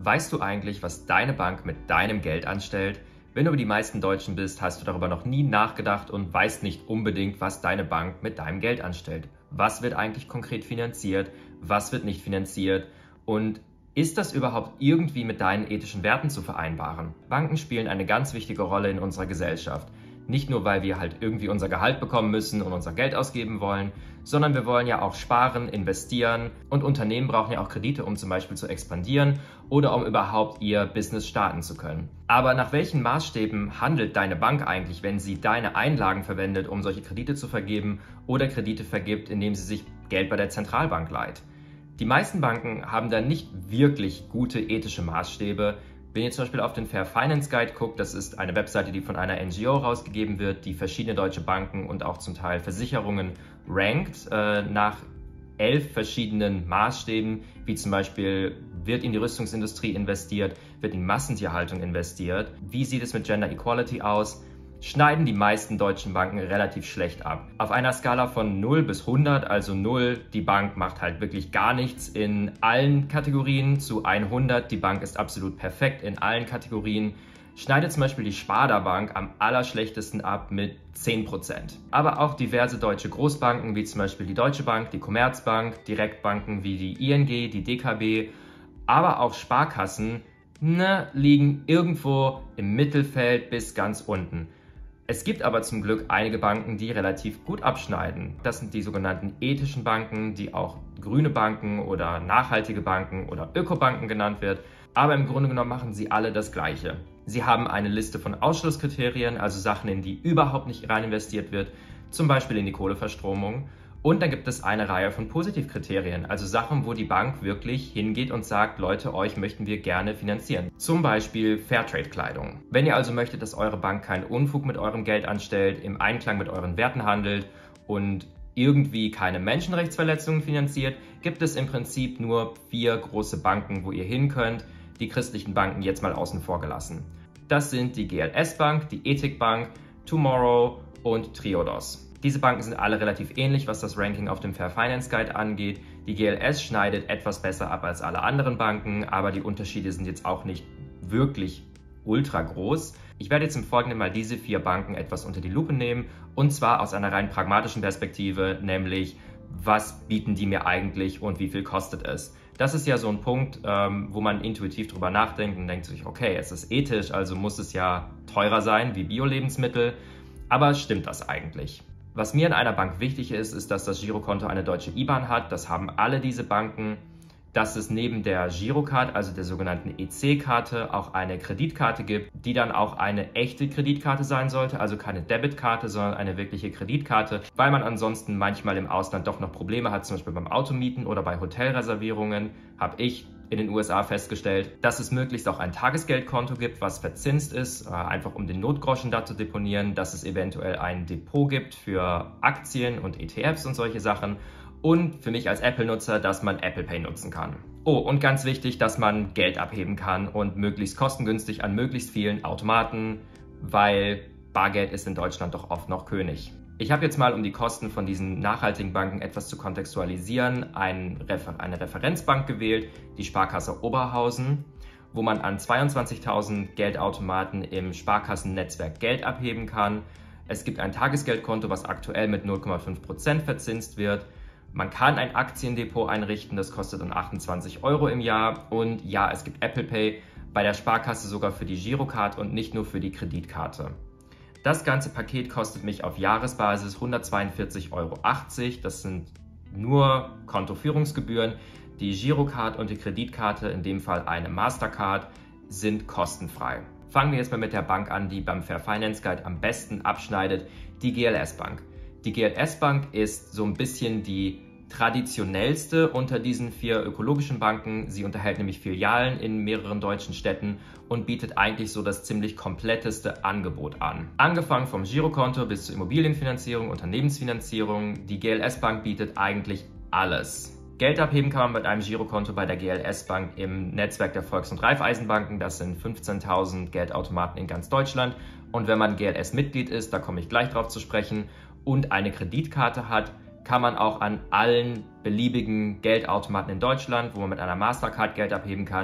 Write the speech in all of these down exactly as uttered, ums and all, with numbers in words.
Weißt du eigentlich, was deine Bank mit deinem Geld anstellt? Wenn du wie die meisten Deutschen bist, hast du darüber noch nie nachgedacht und weißt nicht unbedingt, was deine Bank mit deinem Geld anstellt. Was wird eigentlich konkret finanziert? Was wird nicht finanziert? Und ist das überhaupt irgendwie mit deinen ethischen Werten zu vereinbaren? Banken spielen eine ganz wichtige Rolle in unserer Gesellschaft. Nicht nur, weil wir halt irgendwie unser Gehalt bekommen müssen und unser Geld ausgeben wollen, sondern wir wollen ja auch sparen, investieren und Unternehmen brauchen ja auch Kredite, um zum Beispiel zu expandieren oder um überhaupt ihr Business starten zu können. Aber nach welchen Maßstäben handelt deine Bank eigentlich, wenn sie deine Einlagen verwendet, um solche Kredite zu vergeben oder Kredite vergibt, indem sie sich Geld bei der Zentralbank leiht? Die meisten Banken haben da nicht wirklich gute ethische Maßstäbe. Wenn ihr zum Beispiel auf den Fair Finance Guide guckt, das ist eine Webseite, die von einer N G O rausgegeben wird, die verschiedene deutsche Banken und auch zum Teil Versicherungen rankt äh, nach elf verschiedenen Maßstäben, wie zum Beispiel wird in die Rüstungsindustrie investiert, wird in Massentierhaltung investiert, wie sieht es mit Gender Equality aus, schneiden die meisten deutschen Banken relativ schlecht ab. Auf einer Skala von null bis hundert, also null, die Bank macht halt wirklich gar nichts in allen Kategorien, zu hundert, die Bank ist absolut perfekt in allen Kategorien, schneidet zum Beispiel die Sparda Bank am allerschlechtesten ab mit zehn Prozent. Aber auch diverse deutsche Großbanken, wie zum Beispiel die Deutsche Bank, die Commerzbank, Direktbanken wie die I N G, die D K B, aber auch Sparkassen, ne, liegen irgendwo im Mittelfeld bis ganz unten. Es gibt aber zum Glück einige Banken, die relativ gut abschneiden. Das sind die sogenannten ethischen Banken, die auch grüne Banken oder nachhaltige Banken oder Ökobanken genannt wird. Aber im Grunde genommen machen sie alle das Gleiche. Sie haben eine Liste von Ausschlusskriterien, also Sachen, in die überhaupt nicht rein investiert wird, zum Beispiel in die Kohleverstromung. Und dann gibt es eine Reihe von Positivkriterien, also Sachen, wo die Bank wirklich hingeht und sagt, Leute, euch möchten wir gerne finanzieren. Zum Beispiel Fairtrade-Kleidung. Wenn ihr also möchtet, dass eure Bank keinen Unfug mit eurem Geld anstellt, im Einklang mit euren Werten handelt und irgendwie keine Menschenrechtsverletzungen finanziert, gibt es im Prinzip nur vier große Banken, wo ihr hin könnt, die christlichen Banken jetzt mal außen vor gelassen. Das sind die G L S Bank, die Ethik Bank, Tomorrow und Triodos. Diese Banken sind alle relativ ähnlich, was das Ranking auf dem Fair Finance Guide angeht. Die G L S schneidet etwas besser ab als alle anderen Banken, aber die Unterschiede sind jetzt auch nicht wirklich ultra groß. Ich werde jetzt im Folgenden mal diese vier Banken etwas unter die Lupe nehmen und zwar aus einer rein pragmatischen Perspektive, nämlich was bieten die mir eigentlich und wie viel kostet es. Das ist ja so ein Punkt, ähm, wo man intuitiv drüber nachdenkt und denkt sich, okay, es ist ethisch, also muss es ja teurer sein wie Bio-Lebensmittel, aber stimmt das eigentlich? Was mir in einer Bank wichtig ist, ist, dass das Girokonto eine deutsche I B A N hat. Das haben alle diese Banken. Dass es neben der Girocard, also der sogenannten E C-Karte, auch eine Kreditkarte gibt, die dann auch eine echte Kreditkarte sein sollte, also keine Debitkarte, sondern eine wirkliche Kreditkarte, weil man ansonsten manchmal im Ausland doch noch Probleme hat, zum Beispiel beim Automieten oder bei Hotelreservierungen, habe ich in den U S A festgestellt, dass es möglichst auch ein Tagesgeldkonto gibt, was verzinst ist, einfach um den Notgroschen da zu deponieren, dass es eventuell ein Depot gibt für Aktien und E T Fs und solche Sachen und für mich als Apple-Nutzer, dass man Apple Pay nutzen kann. Oh, und ganz wichtig, dass man Geld abheben kann und möglichst kostengünstig an möglichst vielen Automaten, weil Bargeld ist in Deutschland doch oft noch König. Ich habe jetzt mal, um die Kosten von diesen nachhaltigen Banken etwas zu kontextualisieren, ein Refer- eine Referenzbank gewählt, die Sparkasse Oberhausen, wo man an zweiundzwanzigtausend Geldautomaten im Sparkassennetzwerk Geld abheben kann. Es gibt ein Tagesgeldkonto, was aktuell mit null Komma fünf Prozent verzinst wird. Man kann ein Aktiendepot einrichten, das kostet dann achtundzwanzig Euro im Jahr. Und ja, es gibt Apple Pay, bei der Sparkasse sogar für die Girocard und nicht nur für die Kreditkarte. Das ganze Paket kostet mich auf Jahresbasis hundertzweiundvierzig Euro achtzig. Das sind nur Kontoführungsgebühren. Die Girocard und die Kreditkarte, in dem Fall eine Mastercard, sind kostenfrei. Fangen wir jetzt mal mit der Bank an, die beim Fair Finance Guide am besten abschneidet, die G L S Bank. Die G L S Bank ist so ein bisschen die traditionellste unter diesen vier ökologischen Banken. Sie unterhält nämlich Filialen in mehreren deutschen Städten und bietet eigentlich so das ziemlich kompletteste Angebot an. Angefangen vom Girokonto bis zur Immobilienfinanzierung, Unternehmensfinanzierung, die G L S Bank bietet eigentlich alles. Geld abheben kann man mit einem Girokonto bei der G L S Bank im Netzwerk der Volks- und Raiffeisenbanken. Das sind fünfzehntausend Geldautomaten in ganz Deutschland. Und wenn man G L S-Mitglied ist, da komme ich gleich drauf zu sprechen, und eine Kreditkarte hat, kann man auch an allen beliebigen Geldautomaten in Deutschland, wo man mit einer Mastercard Geld abheben kann,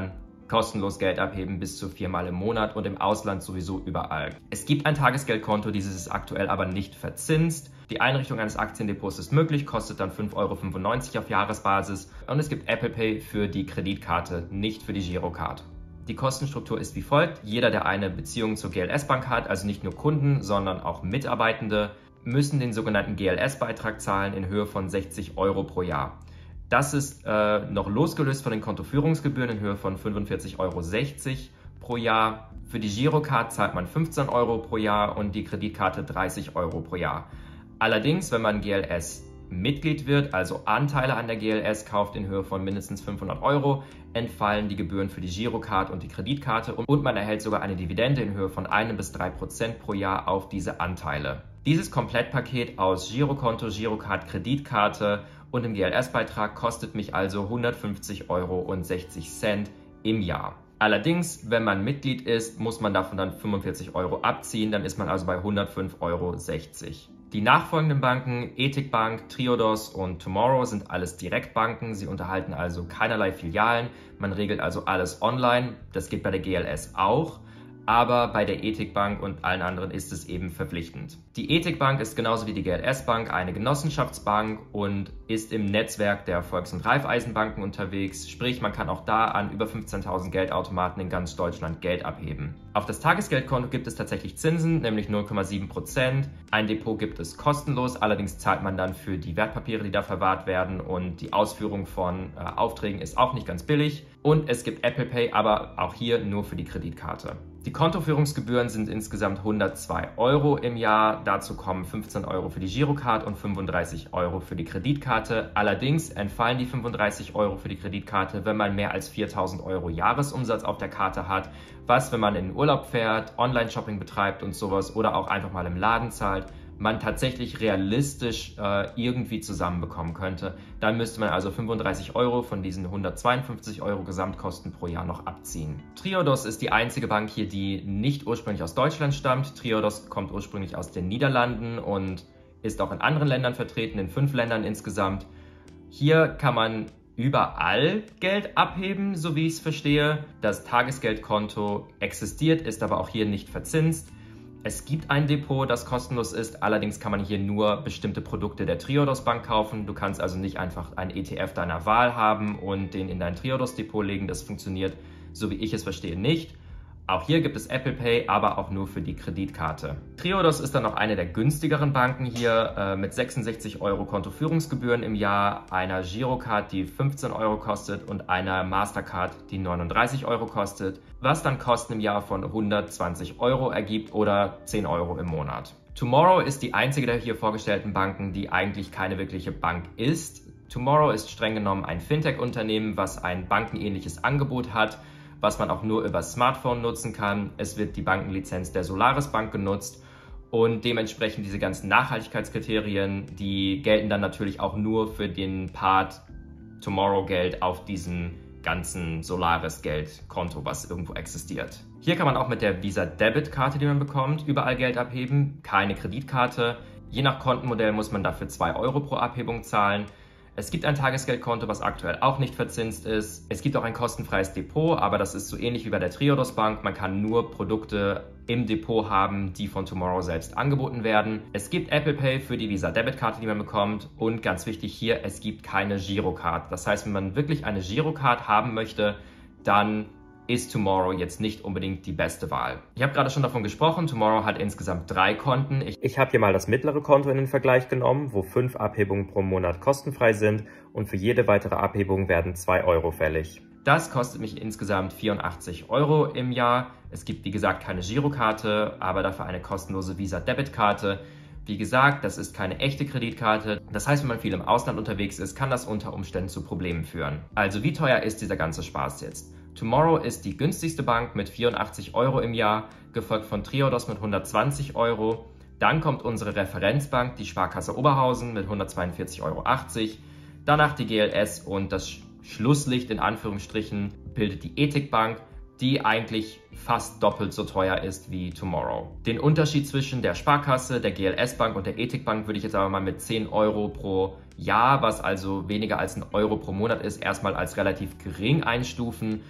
kostenlos Geld abheben bis zu viermal im Monat und im Ausland sowieso überall. Es gibt ein Tagesgeldkonto, dieses ist aktuell aber nicht verzinst. Die Einrichtung eines Aktiendepots ist möglich, kostet dann fünf Euro fünfundneunzig auf Jahresbasis und es gibt Apple Pay für die Kreditkarte, nicht für die Girocard. Die Kostenstruktur ist wie folgt. Jeder, der eine Beziehung zur G L S-Bank hat, also nicht nur Kunden, sondern auch Mitarbeitende, müssen den sogenannten G L S-Beitrag zahlen in Höhe von sechzig Euro pro Jahr. Das ist äh, noch losgelöst von den Kontoführungsgebühren in Höhe von fünfundvierzig Euro sechzig pro Jahr. Für die Girocard zahlt man fünfzehn Euro pro Jahr und die Kreditkarte dreißig Euro pro Jahr. Allerdings, wenn man G L S-Mitglied wird, also Anteile an der G L S kauft in Höhe von mindestens fünfhundert Euro, entfallen die Gebühren für die Girocard und die Kreditkarte und man erhält sogar eine Dividende in Höhe von ein bis drei Prozent pro Jahr auf diese Anteile. Dieses Komplettpaket aus Girokonto, Girocard, Kreditkarte und dem G L S-Beitrag kostet mich also hundertfünfzig Euro sechzig im Jahr. Allerdings, wenn man Mitglied ist, muss man davon dann fünfundvierzig Euro abziehen, dann ist man also bei hundertfünf Euro sechzig. Die nachfolgenden Banken, Ethikbank, Triodos und Tomorrow, sind alles Direktbanken. Sie unterhalten also keinerlei Filialen. Man regelt also alles online. Das geht bei der G L S auch. Aber bei der Ethikbank und allen anderen ist es eben verpflichtend. Die Ethikbank ist genauso wie die G L S-Bank eine Genossenschaftsbank und ist im Netzwerk der Volks- und Raiffeisenbanken unterwegs. Sprich, man kann auch da an über fünfzehntausend Geldautomaten in ganz Deutschland Geld abheben. Auf das Tagesgeldkonto gibt es tatsächlich Zinsen, nämlich null Komma sieben Prozent. Ein Depot gibt es kostenlos, allerdings zahlt man dann für die Wertpapiere, die da verwahrt werden, und die Ausführung von äh, Aufträgen ist auch nicht ganz billig. Und es gibt Apple Pay, aber auch hier nur für die Kreditkarte. Die Kontoführungsgebühren sind insgesamt hundertzwei Euro im Jahr. Dazu kommen fünfzehn Euro für die Girocard und fünfunddreißig Euro für die Kreditkarte. Allerdings entfallen die fünfunddreißig Euro für die Kreditkarte, wenn man mehr als viertausend Euro Jahresumsatz auf der Karte hat, was, wenn man in den Urlaub fährt, Online-Shopping betreibt und sowas oder auch einfach mal im Laden zahlt, man tatsächlich realistisch äh, irgendwie zusammenbekommen könnte. Dann müsste man also fünfunddreißig Euro von diesen hundertzweiundfünfzig Euro Gesamtkosten pro Jahr noch abziehen. Triodos ist die einzige Bank hier, die nicht ursprünglich aus Deutschland stammt. Triodos kommt ursprünglich aus den Niederlanden und ist auch in anderen Ländern vertreten, in fünf Ländern insgesamt. Hier kann man überall Geld abheben, so wie ich es verstehe. Das Tagesgeldkonto existiert, ist aber auch hier nicht verzinst. Es gibt ein Depot, das kostenlos ist, allerdings kann man hier nur bestimmte Produkte der Triodos Bank kaufen. Du kannst also nicht einfach einen E T F deiner Wahl haben und den in dein Triodos Depot legen. Das funktioniert, so wie ich es verstehe, nicht. Auch hier gibt es Apple Pay, aber auch nur für die Kreditkarte. Triodos ist dann noch eine der günstigeren Banken hier äh, mit sechsundsechzig Euro Kontoführungsgebühren im Jahr, einer Girocard, die fünfzehn Euro kostet und einer Mastercard, die neununddreißig Euro kostet, was dann Kosten im Jahr von hundertzwanzig Euro ergibt oder zehn Euro im Monat. Tomorrow ist die einzige der hier vorgestellten Banken, die eigentlich keine wirkliche Bank ist. Tomorrow ist streng genommen ein Fintech-Unternehmen, was ein bankenähnliches Angebot hat, was man auch nur über Smartphone nutzen kann. Es wird die Bankenlizenz der Solaris Bank genutzt und dementsprechend diese ganzen Nachhaltigkeitskriterien, die gelten dann natürlich auch nur für den Part Tomorrow Geld auf diesem ganzen Solaris Geldkonto, was irgendwo existiert. Hier kann man auch mit der Visa Debit Karte, die man bekommt, überall Geld abheben, keine Kreditkarte. Je nach Kontenmodell muss man dafür zwei Euro pro Abhebung zahlen. Es gibt ein Tagesgeldkonto, was aktuell auch nicht verzinst ist. Es gibt auch ein kostenfreies Depot, aber das ist so ähnlich wie bei der Triodos Bank. Man kann nur Produkte im Depot haben, die von Tomorrow selbst angeboten werden. Es gibt Apple Pay für die Visa Debit Karte, die man bekommt. Und ganz wichtig hier, es gibt keine Girocard. Das heißt, wenn man wirklich eine Girocard haben möchte, dann ist Tomorrow jetzt nicht unbedingt die beste Wahl. Ich habe gerade schon davon gesprochen, Tomorrow hat insgesamt drei Konten. Ich, ich habe hier mal das mittlere Konto in den Vergleich genommen, wo fünf Abhebungen pro Monat kostenfrei sind und für jede weitere Abhebung werden zwei Euro fällig. Das kostet mich insgesamt vierundachtzig Euro im Jahr. Es gibt wie gesagt keine Girokarte, aber dafür eine kostenlose Visa-Debit-Karte. Wie gesagt, das ist keine echte Kreditkarte. Das heißt, wenn man viel im Ausland unterwegs ist, kann das unter Umständen zu Problemen führen. Also wie teuer ist dieser ganze Spaß jetzt? Tomorrow ist die günstigste Bank mit vierundachtzig Euro im Jahr, gefolgt von Triodos mit hundertzwanzig Euro. Dann kommt unsere Referenzbank, die Sparkasse Oberhausen mit hundertzweiundvierzig Euro achtzig. Danach die G L S und das Schlusslicht in Anführungsstrichen bildet die Ethikbank, die eigentlich fast doppelt so teuer ist wie Tomorrow. Den Unterschied zwischen der Sparkasse, der G L S-Bank und der Ethikbank würde ich jetzt aber mal mit zehn Euro pro Jahr, was also weniger als ein Euro pro Monat ist, erstmal als relativ gering einstufen.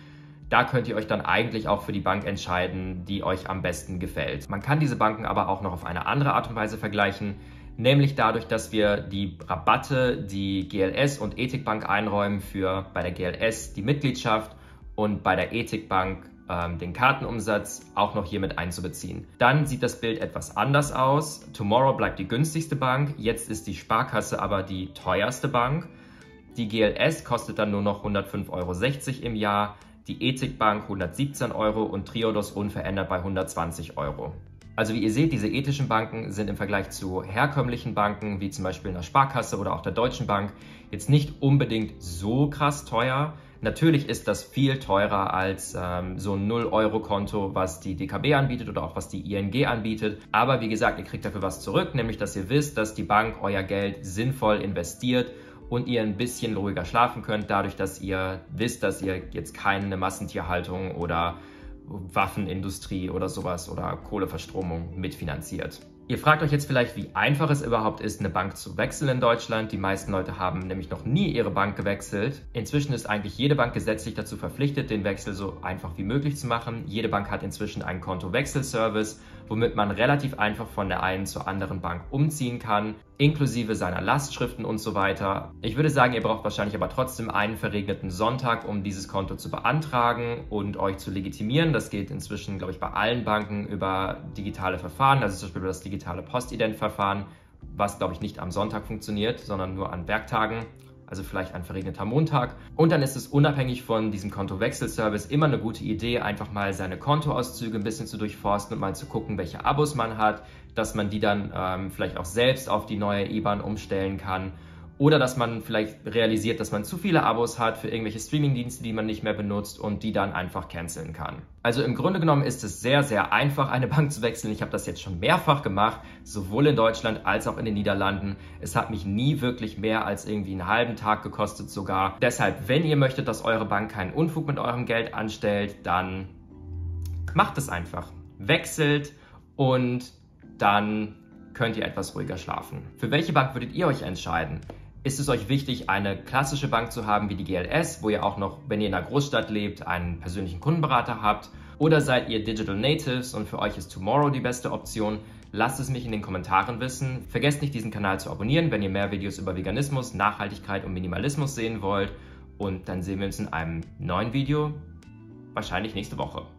Da könnt ihr euch dann eigentlich auch für die Bank entscheiden, die euch am besten gefällt. Man kann diese Banken aber auch noch auf eine andere Art und Weise vergleichen, nämlich dadurch, dass wir die Rabatte, die G L S und Ethikbank einräumen, für bei der G L S die Mitgliedschaft und bei der Ethikbank ähm, den Kartenumsatz auch noch hier mit einzubeziehen. Dann sieht das Bild etwas anders aus. Tomorrow bleibt die günstigste Bank, jetzt ist die Sparkasse aber die teuerste Bank. Die G L S kostet dann nur noch hundertfünf Euro sechzig im Jahr, die Ethikbank hundertsiebzehn Euro und Triodos unverändert bei hundertzwanzig Euro. Also wie ihr seht, diese ethischen Banken sind im Vergleich zu herkömmlichen Banken, wie zum Beispiel einer Sparkasse oder auch der Deutschen Bank, jetzt nicht unbedingt so krass teuer. Natürlich ist das viel teurer als ähm, so ein null Euro Konto, was die D K B anbietet oder auch was die I N G anbietet. Aber wie gesagt, ihr kriegt dafür was zurück, nämlich dass ihr wisst, dass die Bank euer Geld sinnvoll investiert und ihr ein bisschen ruhiger schlafen könnt, dadurch, dass ihr wisst, dass ihr jetzt keine Massentierhaltung oder Waffenindustrie oder sowas oder Kohleverstromung mitfinanziert. Ihr fragt euch jetzt vielleicht, wie einfach es überhaupt ist, eine Bank zu wechseln in Deutschland. Die meisten Leute haben nämlich noch nie ihre Bank gewechselt. Inzwischen ist eigentlich jede Bank gesetzlich dazu verpflichtet, den Wechsel so einfach wie möglich zu machen. Jede Bank hat inzwischen einen Kontowechselservice, womit man relativ einfach von der einen zur anderen Bank umziehen kann, inklusive seiner Lastschriften und so weiter. Ich würde sagen, ihr braucht wahrscheinlich aber trotzdem einen verregneten Sonntag, um dieses Konto zu beantragen und euch zu legitimieren. Das geht inzwischen, glaube ich, bei allen Banken über digitale Verfahren, also zum Beispiel über das digitale Postident-Verfahren, was, glaube ich, nicht am Sonntag funktioniert, sondern nur an Werktagen, also vielleicht ein verregneter Montag. Und dann ist es unabhängig von diesem Kontowechselservice immer eine gute Idee, einfach mal seine Kontoauszüge ein bisschen zu durchforsten und mal zu gucken, welche Abos man hat, dass man die dann ähm, vielleicht auch selbst auf die neue I B A N umstellen kann. Oder dass man vielleicht realisiert, dass man zu viele Abos hat für irgendwelche Streamingdienste, die man nicht mehr benutzt und die dann einfach canceln kann. Also im Grunde genommen ist es sehr, sehr einfach, eine Bank zu wechseln. Ich habe das jetzt schon mehrfach gemacht, sowohl in Deutschland als auch in den Niederlanden. Es hat mich nie wirklich mehr als irgendwie einen halben Tag gekostet sogar. Deshalb, wenn ihr möchtet, dass eure Bank keinen Unfug mit eurem Geld anstellt, dann macht es einfach. Wechselt und dann könnt ihr etwas ruhiger schlafen. Für welche Bank würdet ihr euch entscheiden? Ist es euch wichtig, eine klassische Bank zu haben wie die G L S, wo ihr auch noch, wenn ihr in einer Großstadt lebt, einen persönlichen Kundenberater habt? Oder seid ihr Digital Natives und für euch ist Tomorrow die beste Option? Lasst es mich in den Kommentaren wissen. Vergesst nicht, diesen Kanal zu abonnieren, wenn ihr mehr Videos über Veganismus, Nachhaltigkeit und Minimalismus sehen wollt. Und dann sehen wir uns in einem neuen Video, wahrscheinlich nächste Woche.